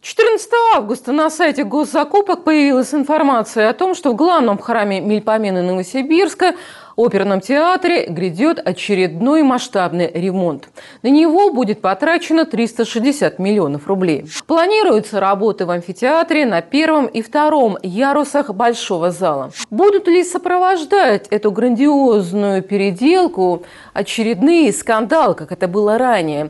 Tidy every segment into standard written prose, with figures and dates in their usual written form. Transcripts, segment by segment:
14 августа на сайте госзакупок появилась информация о том, что в главном храме Мельпомены Новосибирска, оперном театре, грядет очередной масштабный ремонт. На него будет потрачено 360 миллионов рублей. Планируются работы в амфитеатре на первом и втором ярусах большого зала. Будут ли сопровождать эту грандиозную переделку очередные скандалы, как это было ранее?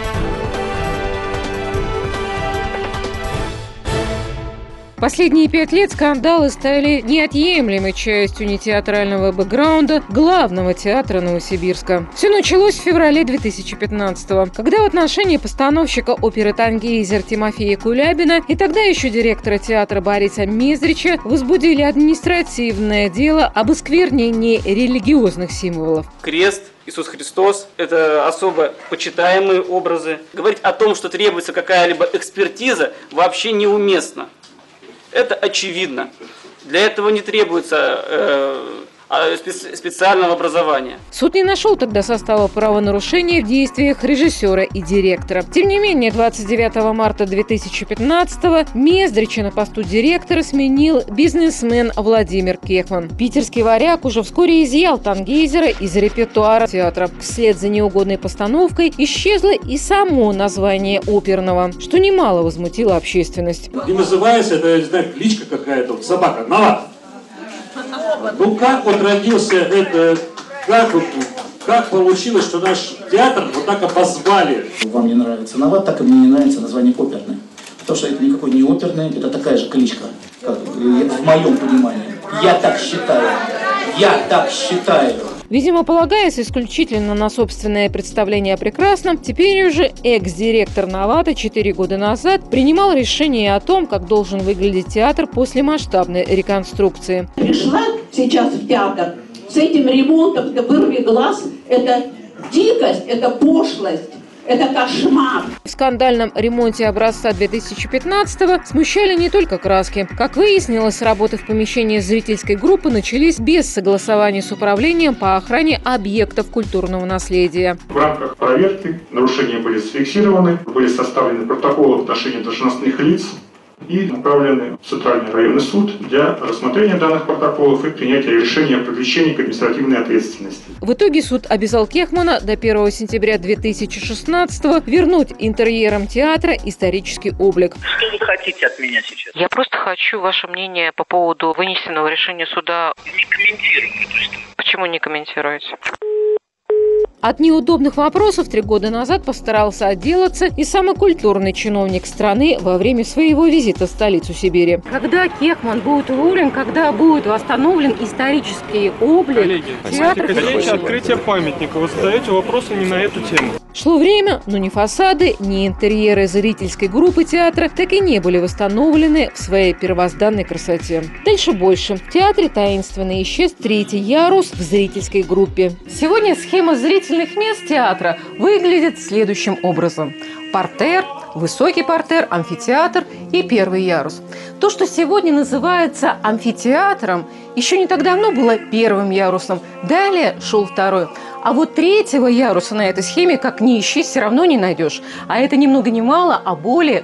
Последние 5 лет скандалы стали неотъемлемой частью нетеатрального бэкграунда главного театра Новосибирска. Все началось в феврале 2015-го, когда в отношении постановщика оперы «Тангейзер» Тимофея Кулябина и тогда еще директора театра Бориса Мезрича возбудили административное дело об осквернении религиозных символов. Крест, Иисус Христос – это особо почитаемые образы. Говорить о том, что требуется какая-либо экспертиза, вообще неуместно. Это очевидно. Для этого не требуется специального образования. Суд не нашел тогда состава правонарушения в действиях режиссера и директора. Тем не менее, 29 марта 2015-го Мездрича на посту директора сменил бизнесмен Владимир Кехман. Питерский варяг уже вскоре изъял «Тангейзера» из репертуара театра. Вслед за неугодной постановкой исчезло и само название оперного, что немало возмутило общественность. И называется это, я не знаю, кличка какая-то, собака, Нават. Ну как вот родился это, как получилось, что наш театр вот так обозвали? Вам не нравится Нават, так и мне не нравится название оперный. Потому что это никакой не оперный, это такая же кличка, как в моем понимании. Я так считаю. Я так считаю. Видимо, полагаясь исключительно на собственное представление о прекрасном, теперь уже экс-директор Навата 4 года назад принимал решение о том, как должен выглядеть театр после масштабной реконструкции. Пришла сейчас в театр с этим ремонтом, вырви глаз, это дикость, это пошлость. Это кошмар. В скандальном ремонте образца 2015-го смущали не только краски. Как выяснилось, работы в помещении зрительской группы начались без согласования с управлением по охране объектов культурного наследия. В рамках проверки нарушения были зафиксированы, были составлены протоколы в отношении должностных лиц и направлены в Центральный районный суд для рассмотрения данных протоколов и принятия решения о привлечении к административной ответственности. В итоге суд обязал Кехмана до 1 сентября 2016-го вернуть интерьерам театра исторический облик. Что вы хотите от меня сейчас? Я просто хочу ваше мнение по поводу вынесенного решения суда. Не комментируйте. Почему не комментируете? От неудобных вопросов 3 года назад постарался отделаться и самый культурный чиновник страны во время своего визита в столицу Сибири. Когда Кехман будет уволен, когда будет восстановлен исторический облик театра? Коллеги, открытие памятника. Вы задаете вопросы не на эту тему. Шло время, но ни фасады, ни интерьеры зрительской группы театра так и не были восстановлены в своей первозданной красоте. Дальше больше. В театре таинственно исчез 3-й ярус в зрительской группе. Сегодня схема зрительных мест театра выглядит следующим образом. Партер, высокий партер, амфитеатр и 1-й ярус. То, что сегодня называется амфитеатром, еще не так давно было 1-м ярусом, далее шел 2-й. А вот 3-го яруса на этой схеме, как ни ищи, все равно не найдешь. А это ни много ни мало, а более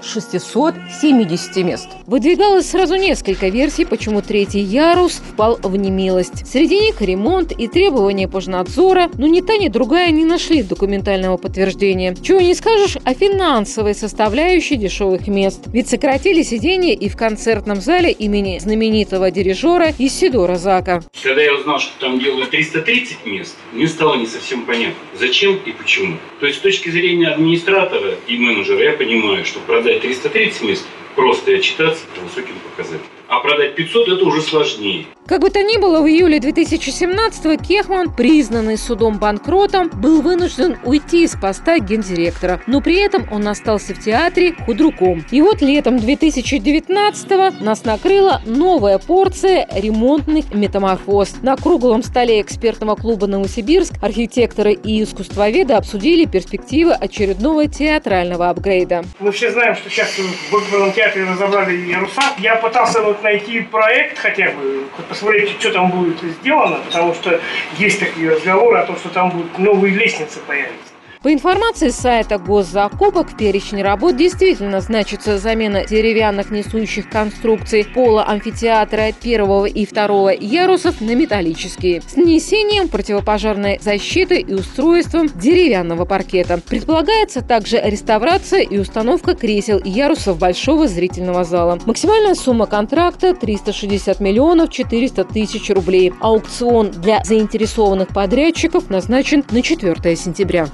670 мест. Выдвигалось сразу несколько версий, почему 3-й ярус впал в немилость. Среди них ремонт и требования пожнадзора, но ни та, ни другая не нашли документального подтверждения. Чего не скажешь о финансовой составляющей дешевых мест. Ведь сократили сиденья и в концертном зале имени знаменитого дирижера Исидора Зака. Когда я узнал, что там делают 330 мест, мне стало не совсем понятно, зачем и почему. То есть с точки зрения администратора и менеджера я понимаю, что продать 330 мест просто и отчитаться по высоким показателям. А продать 500 – это уже сложнее. Как бы то ни было, в июле 2017-го Кехман, признанный судом банкротом, был вынужден уйти из поста гендиректора. Но при этом он остался в театре худруком. И вот летом 2019-го нас накрыла новая порция ремонтных метаморфоз. На круглом столе экспертного клуба «Новосибирск» архитекторы и искусствоведы обсудили перспективы очередного театрального апгрейда. Мы все знаем, что сейчас в оперном театре разобрали яруса. Я пытался найти проект хотя бы, посмотреть, что там будет сделано, потому что есть такие разговоры о том, что там будут новые лестницы появятся. По информации сайта госзакупок, в перечне работ действительно значится замена деревянных несущих конструкций пола амфитеатра 1 и 2 ярусов на металлические, с нанесением противопожарной защиты и устройством деревянного паркета. Предполагается также реставрация и установка кресел и ярусов большого зрительного зала. Максимальная сумма контракта – 360 миллионов 400 тысяч рублей. Аукцион для заинтересованных подрядчиков назначен на 4 сентября.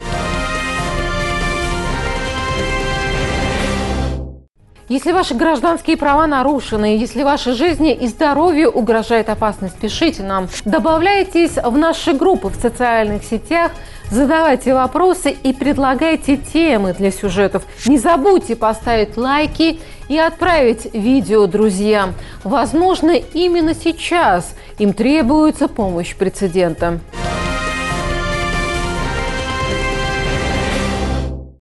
Если ваши гражданские права нарушены, если вашей жизни и здоровью угрожает опасность, пишите нам. Добавляйтесь в наши группы в социальных сетях, задавайте вопросы и предлагайте темы для сюжетов. Не забудьте поставить лайки и отправить видео друзьям. Возможно, именно сейчас им требуется помощь прецедента.